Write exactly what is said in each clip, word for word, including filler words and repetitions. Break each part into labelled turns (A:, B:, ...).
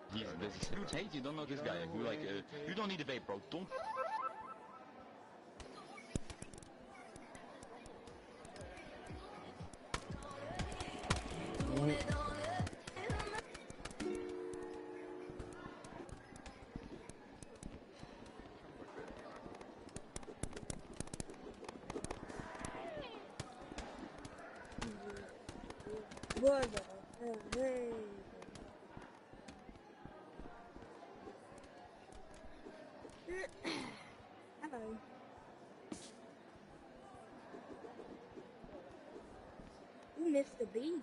A: He's this dude's hate. You don't know this guy. Who like uh, you don't need a vape, bro. Don't.
B: What the hell? Hello. You missed the beast.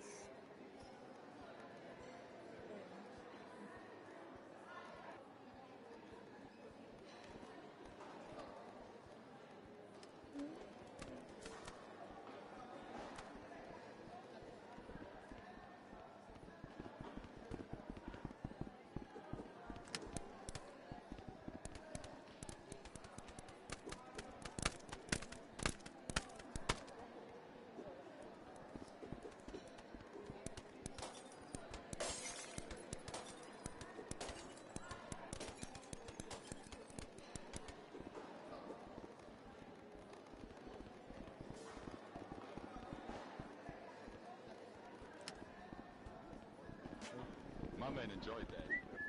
A: My man enjoyed that.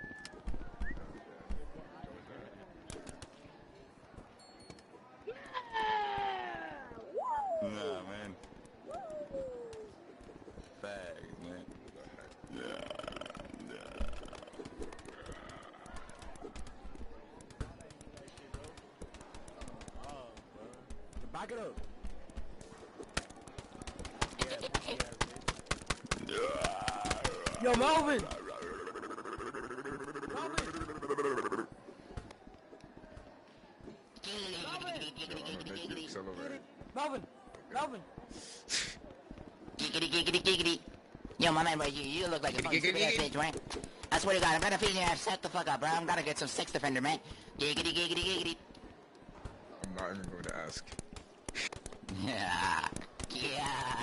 B: Yeah!
A: Nah, man. Fags, man. Yeah. Yeah.
C: Back it up. Yo, Melvin! Melvin! Melvin! Melvin!
D: Giggity, giggity, giggity. Yo, my man, bro, you, you look like a fucking stupid ass bitch, man. I swear to God, I'm gonna feed your ass. Shut the fuck up, bro. I'm gonna get some sex defender, man. Giggity, giggity, giggity.
E: I'm not even going to ask.
D: Yeah. Yeah.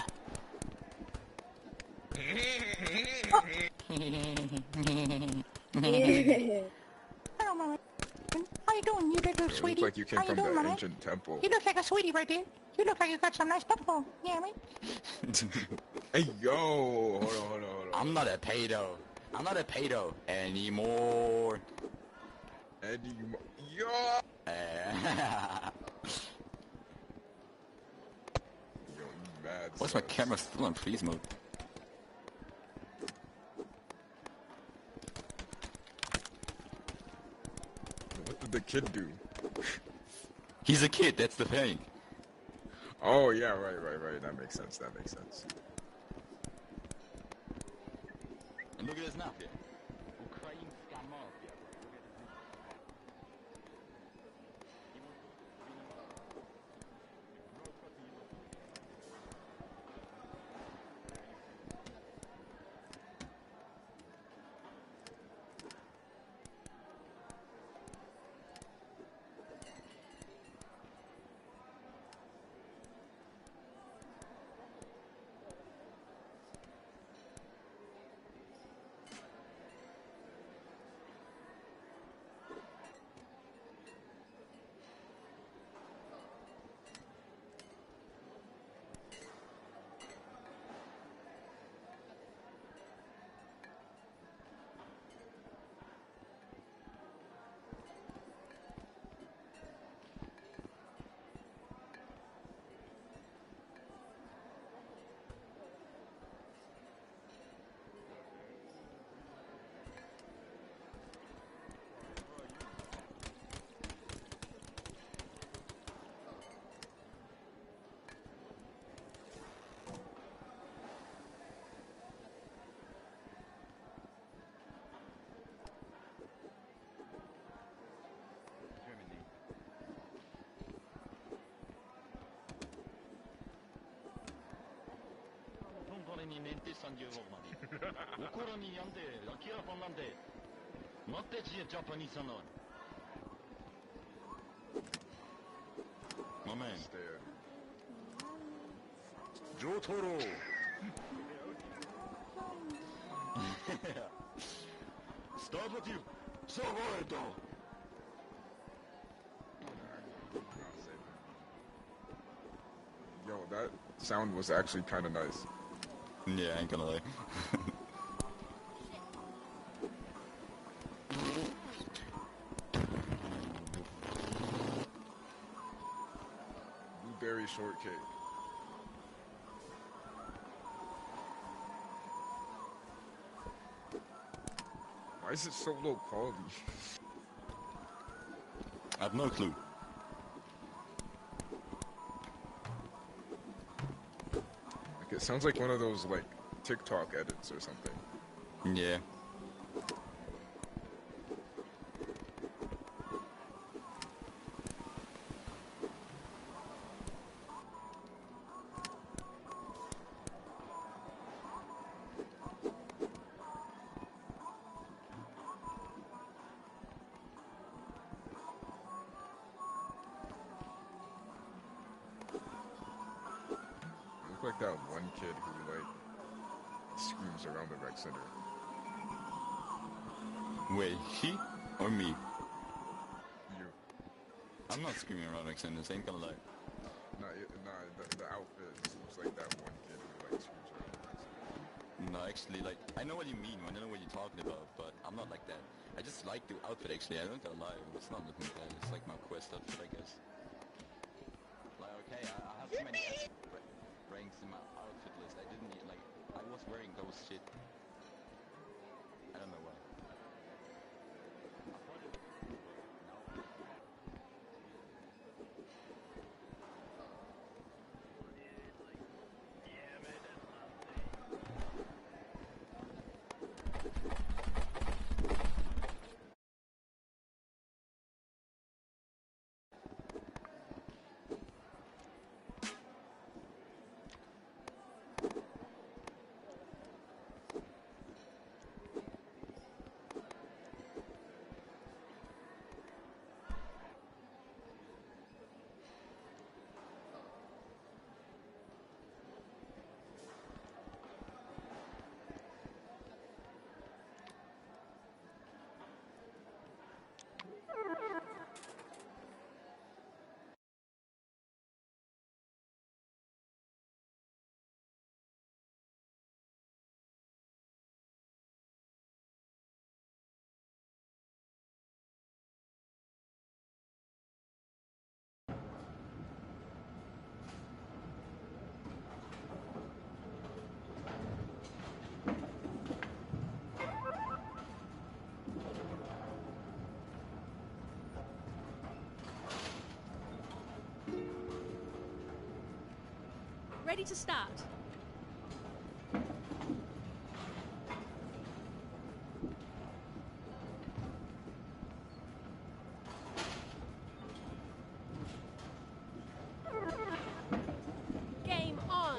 B: Yeah.
D: Hello, mama. How you doing, you little
E: It
D: sweetie?
E: looks like you came
D: How
E: from
D: you doing,
E: the
D: mama?
E: ancient temple.
D: You look like a sweetie right there. You look like you got some nice butthole. Yeah, man.
E: Hey, yo! Hold on, hold on, hold on.
A: I'm not a pedo. I'm not a pedo anymore.
E: Eddie, you mo- yo!
A: Uh,
E: Yo, you mad
A: What's my
E: sus.
A: camera still on freeze mode?
E: What did the kid do?
A: He's a kid, that's the thing.
E: Oh, yeah, right, right, right. That makes sense, that makes sense.
A: And look at this now, yeah. Ukraińska mafia. Niente sangue normali. Ukura ni yande, lakia pamande. Matte ji Japanese anon. My man.
E: Stare.
A: Jotaro. Stop. Adlativ. Savoito.
E: Yo, that sound was actually kind of nice.
A: Yeah, I ain't gonna lie.
E: Blueberry shortcake. Why is it so low quality?
A: I have no clue.
E: Like, it sounds like one of those, like, TikTok edits or something.
A: Yeah.
E: Look like that one kid who, like, screams around the rec center.
A: Wait, he or me?
E: You.
A: I'm not screaming around like this, ain't gonna lie.
E: Nah, it, nah the, the outfit looks like that one kid who, like, screams around the rec center.
A: No, actually, like, I know what you mean, I know what you're talking about, but I'm not like that. I just like the outfit, actually, I don't gonna lie. It's not looking bad, it's like my quest outfit, I guess. Like, okay, I, I have too many S ranks in my outfit list. I didn't need, like, I was wearing those shit. I don't know why.
F: Ready to start. Game on.